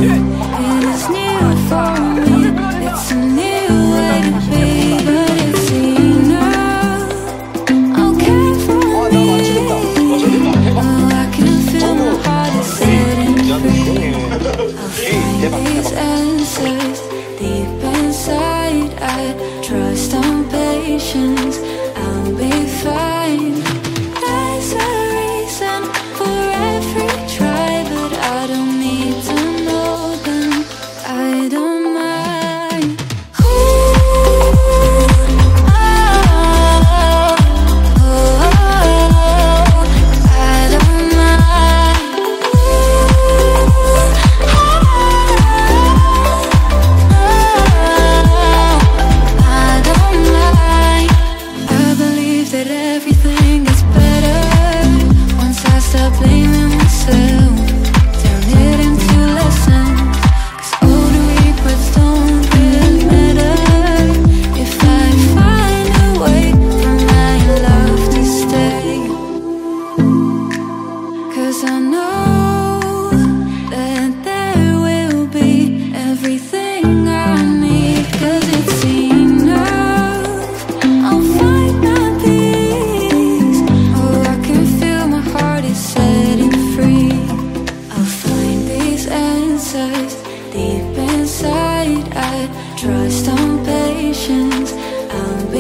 It is new for me. It's a new way to be, but it's enough. Okay for me. Oh, I can feel my heart is setting free. I'll find these answers deep inside. I trust on patience. I'll be fine. There's a reason for every try, but I don't need to know them. I don't mind. Ooh, oh, oh, oh, I don't mind. Ooh, oh, I don't mind. I believe that everything is better once I stop blaming myself. Turn it into lessons, 'cause old regrets don't really matter if I find a way for my love to stay. 'Cause I know that there will be everything I need, 'cause it's enough. I'll find my peace. Oh, I can feel my heart is setting free. I'll find these answers deep inside. I trust on patience. I'll